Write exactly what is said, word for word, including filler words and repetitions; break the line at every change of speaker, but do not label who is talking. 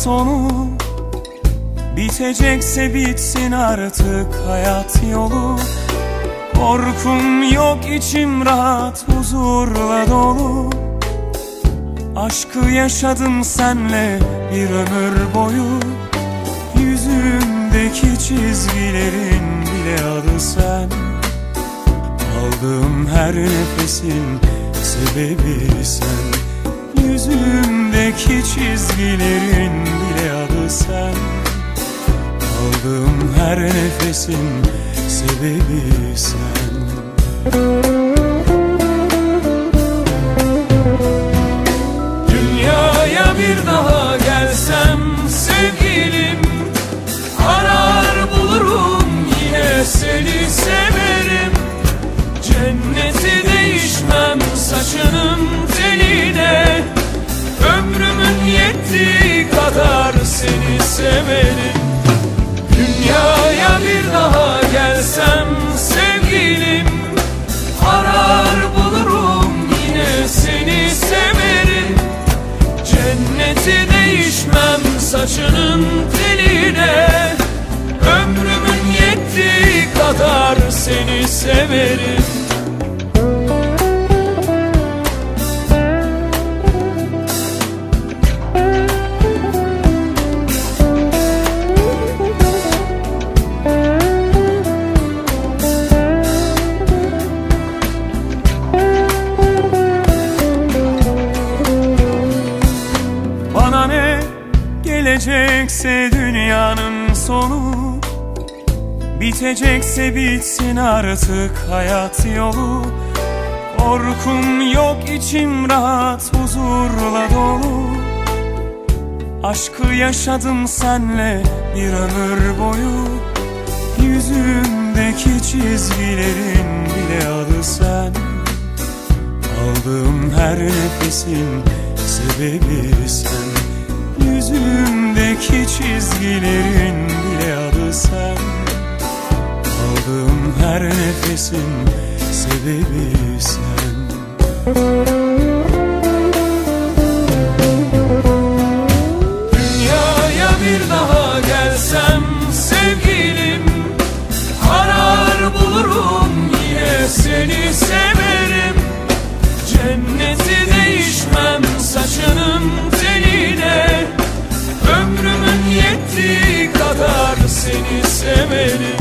sonu. Bitecekse bitsin artık hayat yolu. Korkum yok, içim rahat, huzurla dolu. Aşkı yaşadım senle bir ömür boyu. Yüzümdeki çizgilerin bile adı sen. Aldığım her nefesin sebebi sen. Yüzümdeki çizgilerin bile adı sen. Aldığım her nefesin sebebi sen. Dünyaya bir daha gelsem sevgilim, arar bulurum yine seni severim. Cenneti değişmem saçının teline. Ömrümün yettiği kadar seni severim. Dünyaya bir daha gelsem sevgilim, arar bulurum yine seni severim. Cenneti değişmem saçının teline. Ömrümün yettiği kadar seni severim. Bana ne gelecekse dünyanın sonu. Bitecekse bitsin artık hayat yolu. Korkum yok, içim rahat, huzurla dolu. Aşkı yaşadım senle bir ömür boyu. Yüzümdeki çizgilerin bile adı sen. Aldığım her nefesin sebebi sen. Yüzümdeki çizgilerin bile adı sen. Aldığım her nefesin sebebi sen. Dünyaya bir daha gelsem sevgilim, arar bulurum yine seni severim. Cenneti değişmem saçının teline. Ömrümün yettiği kadar seni severim.